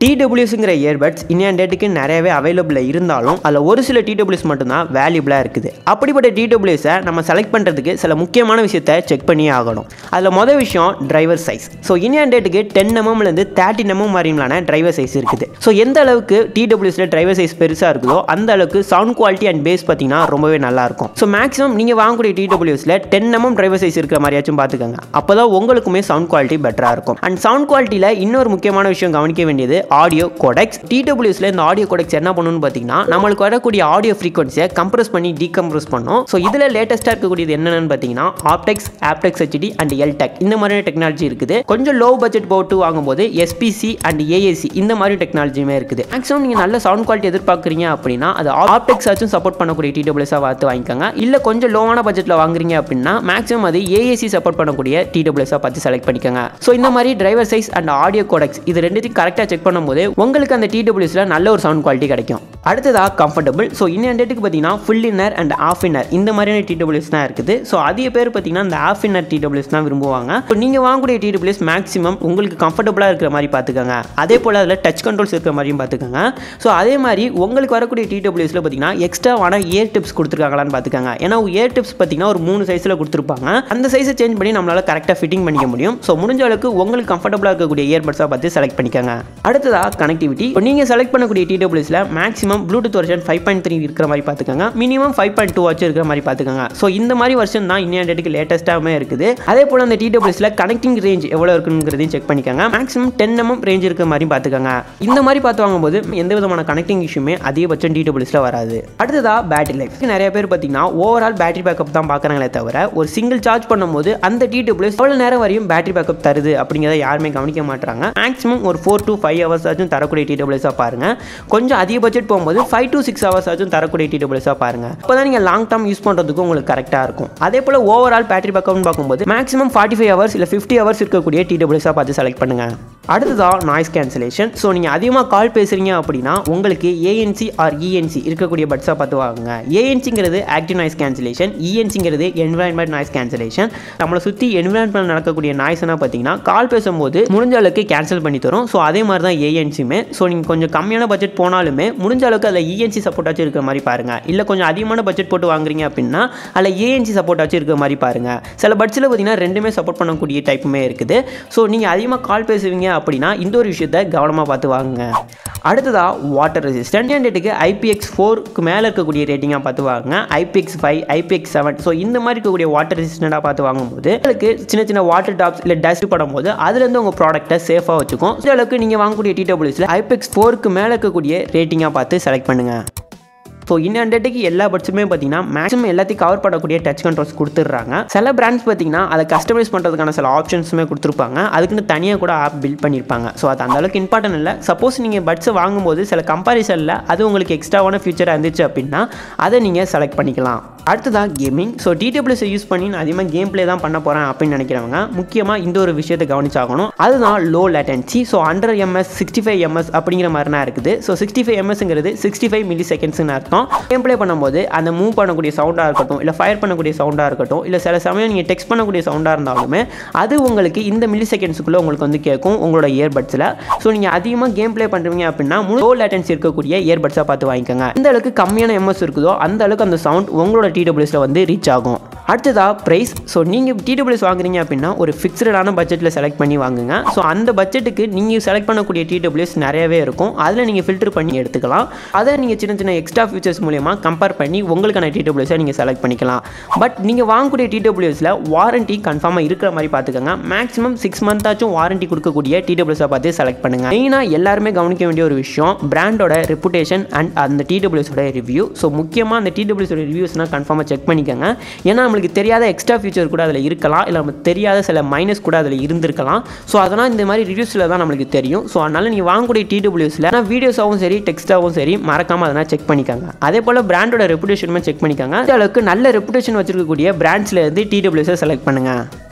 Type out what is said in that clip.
TWSங்கிற earbuds இன்னைய டேட்டுக்கு நிறையவே அவைலபிளாக இருந்தாலும் அதில் ஒரு சில TWS மட்டும்தான் வேல்யூபிளாக இருக்குது. அப்படிப்பட்ட TWSஐ நம்ம செலக்ட் பண்ணுறதுக்கு சில முக்கியமான விஷயத்தை செக் பண்ணியே ஆகணும். அதில் மொதல் விஷயம் டிரைவர் சைஸ். ஸோ இன்னைய டேட்டுக்கு 10mm 30mm வரையிலான டிரைவர் சைஸ் இருக்குது. ஸோ எந்த அளவுக்கு TWSல டிரைவர் சைஸ் பெருசாக இருக்குதோ அந்த அளவுக்கு சவுண்ட் குவாலிட்டி அண்ட் பேஸ் பார்த்தீங்கன்னா ரொம்பவே நல்லா இருக்கும். ஸோ மேக்ஸிமம் நீங்கள் வாங்கக்கூடிய TWSல 10mm டிரைவர் சைஸ் இருக்கிற மாதிரியாச்சும் பார்த்துக்கோங்க. அப்போ தான் உங்களுக்குமே சவுண்ட் குவாலிட்டி பெட்டராக இருக்கும். அண்ட் சவுண்ட் குவாலிட்டியில் இன்னொரு முக்கியமான விஷயம் கவனிக்க வேண்டியது ஆடியோ கோடெக்ஸ். TWSல இந்த ஆடியோ கோடெக்ஸ் என்ன பண்ணுன்னு பார்த்தீங்கன்னா நம்மளுக்கு வரக்கூடிய ஆடியோ ஃப்ரீக்வன்சியை கம்ப்ரஸ் பண்ணி டீகம்ப்ரஸ் பண்ணும். ஸோ இதில் லேட்டஸ்ட்டாக இருக்கக்கூடியது என்னென்னு பார்த்தீங்கன்னா ஆப்டெக்ஸ், ஆப்டெக்ஸ் HD அண்ட் எல்டெக் இந்த மாதிரியான டெக்னாலஜி இருக்குது. கொஞ்சம் லோ பட்ஜெட் போட்டு வாங்கும்போது SPC அண்ட் AAC இந்த மாதிரி டெக்னாலஜியுமே இருக்குது. மேக்ஸிமம் நீங்கள் நல்ல சவுண்ட் குவாலிட்டி எதிர்பார்க்குறீங்க அப்படின்னா அது ஆப்டெக்ஸ் ஆச்சும் சப்போர்ட் பண்ணக்கூடிய TWS பார்த்து வாங்கிக்கோங்க. இல்லை கொஞ்சம் லோவான பட்ஜெட்டில் வாங்குறீங்க அப்படின்னா மேக்ஸிமம் அது AAC சப்போர்ட் பண்ணக்கூடிய TWS பார்த்து செலக்ட் பண்ணிக்கோங்க. ஸோ இந்த மாதிரி driver size and audio codecs இது ரெண்டுத்தையும் கரெக்டாக செக் பண்ணும்போது உங்களுக்கு அந்த TWSல நல்ல ஒரு சவுண்ட் குவாலிட்டி கிடைக்கும். அடுத்ததா கம்ஃபர்டபுள். ஸோ இன்னைய டேட்டுக்கு பார்த்தீங்கன்னா full inner and half inner இந்த மாதிரியான TWS தான் இருக்குது. ஸோ அதிக பேர் பார்த்தீங்கன்னா இந்த ஆஃப் இன்னர் TWS தான் விரும்புவாங்க. ஸோ நீங்கள் வாங்கக்கூடிய TWS மேக்ஸிமம் உங்களுக்கு கம்ஃபர்டபுளாக இருக்கிற மாதிரி பார்த்துக்கோங்க. அதே போல் அதில் டச் கண்ட்ரோல்ஸ் இருக்கிற மாதிரியும் பார்த்துக்கோங்க. ஸோ அதே மாதிரி உங்களுக்கு வரக்கூடிய TWSல பார்த்தீங்கன்னா எக்ஸ்ட்ராவான இயர் டிப்ஸ் கொடுத்துருக்காங்களான்னு பார்த்துக்கோங்க. ஏன்னா இயர் டிப்ஸ் பார்த்தீங்கன்னா ஒரு 3 சைஸில் கொடுத்துருப்பாங்க. அந்த சைஸை சேஞ்ச் பண்ணி நம்மளால் கரெக்டாக ஃபிட்டிங் பண்ணிக்க முடியும். ஸோ முடிஞ்ச அளவுக்கு உங்களுக்கு கம்ஃபர்டபுளாக இருக்கக்கூடிய இயர்பட்ஸாக பார்த்து செலக்ட் பண்ணிக்கோங்க. அடுத்ததாக கனெக்டிவிட்டி. நீங்கள் செலக்ட் பண்ணக்கூடிய TWSல மேக்ஸிமம் ப்ளூடூத் வெர்ஷன் 5.3 இருக்கிற மாதிரி பார்த்துக்கோங்க. மினிமம் 5.2 ஆச்சு இருக்கிற மாதிரி பார்த்துக்கோங்க. ஸோ இந்த மாதிரி வெர்ஷன் தான் இன்னைய டேட்டுக்கு லேட்டஸ்ட்டாகவே இருக்குது. அதே போல் அந்த TWSல கனெக்டிங் ரேஞ்ச் எவ்வளோ இருக்குங்கிறதையும் செக் பண்ணிக்கோங்க. மேக்ஸிமம் 10mm ரேஞ்ச் இருக்கிற மாதிரி பார்த்துக்கோங்க. இந்த மாதிரி பார்த்து வாங்கும்போது எந்த விதமான கனெக்டிங் இஷ்யூமே அதிகபட்சம் TWSல வராது. அடுத்ததா பேட்டரி லைஃப். நிறைய பேர் பார்த்தீங்கன்னா ஓவரால் பேட்டரி பேக்கப் தான் பார்க்குறாங்களே தவிர ஒரு சிங்கிள் சார்ஜ் பண்ணும்போது அந்த TWS எவ்வளோ நேரம் வரையும் பேட்டரி பேக்கப் தருது அப்படிங்கிறத யாருமே கவனிக்க மாட்டாங்க. மேக்ஸிமம் ஒரு 4 to 5 hours ஆச்சும் தரக்கூடிய TWS பாருங்க. கொஞ்சம் அதிக பட்ஜெட் போகும்போது 5 to 6 hours ஆச்சும் தரக்கூடிய TWS பாருங்க. அப்போதான் நீங்கள் லாங் டர்ம் யூஸ் பண்ணுறதுக்கு உங்களுக்கு கரெக்டாக இருக்கும். அதே போல் ஓவரால் பேட்டரி பேக்கப்னு பார்க்கும்போது மேக்ஸிமம் 45 hours இல்லை 50 hours இருக்கக்கூடிய TWS பார்த்து செலக்ட் பண்ணுங்க. அடுத்ததான் நாய்ஸ் கேன்சலேஷன். ஸோ நீங்கள் அதிகமாக கால் பேசுகிறீங்க அப்படின்னா உங்களுக்கு ANC ஆர் ENC இருக்கக்கூடிய பட்ஸாக பார்த்து வாங்குங்க. ANCங்கிறது ஆக்டிவ் நாய்ஸ் கேன்சலேஷன், ENCங்கிறது என்விரான்மெண்ட் நாய்ஸ் கேன்சலேஷன். நம்மளை சுற்றி என்விரான்மெண்ட் நடக்கக்கூடிய நாய்ஸ்னா பார்த்தீங்கன்னா கால் பேசும்போது முடிஞ்ச அளவுக்கு கேன்சல் பண்ணி தரும். ஸோ அதே மாதிரி தான் ANCமே. ஸோ நீங்கள் கொஞ்சம் கம்மியான பட்ஜெட் போனாலுமே முடிஞ்ச அளவுக்கு அதில் ENC சப்போர்ட் ஆச்சு இருக்கிற மாதிரி பாருங்கள். இல்லை கொஞ்சம் அதிகமான பட்ஜெட் போட்டு வாங்குறீங்க அப்படின்னா அதில் ANC சப்போர்ட் ஆச்சு இருக்கிற மாதிரி பாருங்கள். சில பட்ஸில் பார்த்தீங்கன்னா ரெண்டுமே சப்போர்ட் பண்ணக்கூடிய டைப்புமே இருக்குது. ஸோ நீங்கள் அதிகமாக கால் பேசுவீங்க அப்படின்னா இந்த ஒரு விஷயத்தை கவனமாக பார்த்து வாங்குங்க. அடுத்ததா வாட்டர் ரெசிஸ்டன்ட். டேட்டுக்கு IPX4க்கு மேலே இருக்கக்கூடிய ரேட்டிங்காக பார்த்து வாங்க. IPX5, IPX7 ஸோ இந்த மாதிரி இருக்கக்கூடிய வாட்டர் ரெசிஸ்டண்டாக பார்த்து வாங்கும்போது உங்களுக்கு சின்ன சின்ன வாட்டர் டாப்ஸ் இல்லை டஸ்ட் படும்போது அதுலேருந்து உங்கள் ப்ராடக்ட்டை சேஃபாக வச்சுக்கும். இந்த அளவுக்கு நீங்கள் வாங்கக்கூடிய TWSல IPX4க்கு மேலே இருக்கக்கூடிய ரேட்டிங்காக பார்த்து செலக்ட் பண்ணுங்கள். ஸோ இன்னும் டேட்டுக்கு எல்லா பட்ஸுமே பார்த்தீங்கன்னா மேக்ஸிமம் எல்லாத்தையும் கவர் பண்ணக்கூடிய டச் கண்ட்ரோல்ஸ் கொடுத்துட்றாங்க. சில பிராண்ட்ஸ் பார்த்தீங்கன்னா அதை கஸ்டமைஸ் பண்ணுறதுக்கான சில ஆப்ஷன்ஸுமே கொடுத்துருப்பாங்க. அதுக்குன்னு தனியாக கூட ஆப் பில்ட் பண்ணியிருப்பாங்க. ஸோ அது அந்த அளவுக்கு இம்பார்ட்டன்ட் இல்லை. சப்போஸ் நீங்கள் பட்ஸை வாங்கும்போது சில கம்பாரிசனில் அது உங்களுக்கு எக்ஸ்ட்ராவான ஃபியூச்சராக இருந்துச்சு அப்படின்னா அதை நீங்கள் செலக்ட் பண்ணிக்கலாம். அடுத்ததான் கேமிங். ஸோ TWS யூஸ் பண்ணி நான் அதிகமாக கேம் பிளே தான் பண்ண போகிறேன் அப்படின்னு நினைக்கிறவங்க முக்கியமாக இந்த ஒரு விஷயத்தை கவனிச்சாகணும். அதுதான் low latency. So 100 ms 65 ms அப்படிங்கிற மாதிரினா இருக்குது. ஸோ 65 msங்கிறது 65 millisecondsன்னு அர்த்தம். கேம் பிளே பண்ணும்போது அந்த மூவ் பண்ணக்கூடிய சவுண்டாக இருக்கட்டும் இல்லை ஃபயர் பண்ணக்கூடிய சவுண்டாக இருக்கட்டும் இல்லை சில சமயம் நீங்கள் டெக்ஸ்ட் பண்ணக்கூடிய சவுண்டாக இருந்தாலுமே அது உங்களுக்கு இந்த மில்லி செகண்ட்ஸுக்குள்ளே உங்களுக்கு வந்து கேட்கும் உங்களோட இயர்பட்ஸில். ஸோ நீங்கள் அதிகமாக கேம் பிளே பண்ணுறீங்க அப்படின்னா லோ லேட்டன்சி இருக்கக்கூடிய இயர்பட்ஸாக பார்த்து வாங்கிக்கோங்க. எந்த அளவுக்கு கம்மியான MS இருக்குதோ அந்த அளவுக்கு அந்த சவுண்ட் உங்களோட TWSல வந்து ரீச் ஆகும். அடுத்ததா ப்ரைஸ். ஸோ நீங்கள் TWS வாங்குறீங்க அப்படின்னா ஒரு ஃபிக்ஸ்டான பட்ஜெட்டில் செலக்ட் பண்ணி வாங்குங்க. ஸோ அந்த பட்ஜெட்டுக்கு நீங்கள் செலக்ட் பண்ணக்கூடிய TWS நிறையவே இருக்கும். அதில் நீங்கள் ஃபில்டர் பண்ணி எடுத்துக்கலாம். அதை நீங்கள் சின்ன சின்ன எக்ஸ்ட்ரா ஃபீச்சர்ஸ் மூலமா கம்பேர் பண்ணி உங்களுக்கான TWS நீங்கள் செலக்ட் பண்ணிக்கலாம். பட் நீங்கள் வாங்கக்கூடிய TWSல வாரண்டி கன்ஃபார்மாக இருக்கிற மாதிரி பார்த்துக்கோங்க. மேக்ஸிமம் 6 month ஆச்சும் வாரண்டி கொடுக்கக்கூடிய TWS பார்த்து செலக்ட் பண்ணுங்க. மெயினாக எல்லாருமே கவனிக்க வேண்டிய ஒரு விஷயம் பிராண்டோட ரெப்புடேஷன் அண்ட் அந்த TWSோட ரிவ்யூ. ஸோ முக்கியமாக அந்த TWSோட ரிவ்யூஸ்னால் கன்ஃபார்மாக செக் பண்ணிக்கோங்க. ஏன்னா நம்மளுக்கு தெரியாத எக்ஸ்ட்ரா ஃபீச்சர் கூட அதில் இருக்கலாம், இல்லை நமக்கு தெரியாத சில மைனஸ் கூட அதில் இருந்திருக்கலாம். ஸோ அதெல்லாம் இந்த மாதிரி ரிவ்யூஸில் தான் நம்மளுக்கு தெரியும். ஸோ அதனால் நீங்கள் வாங்கக்கூடிய TWSல வீடியோஸாகவும் சரி டெக்ஸ்ட்டாகவும் சரி மறக்காமல் அதெல்லாம் செக் பண்ணிக்கோங்க. அதே போல் பிராண்டோட ரெப்புடேஷனுமே செக் பண்ணிக்கோங்க. அந்த அளவுக்கு நல்ல ரெப்புடேஷன் வச்சிருக்கக்கூடிய பிராண்ட்ஸ்ல இருந்து TWS செலக்ட் பண்ணுங்க.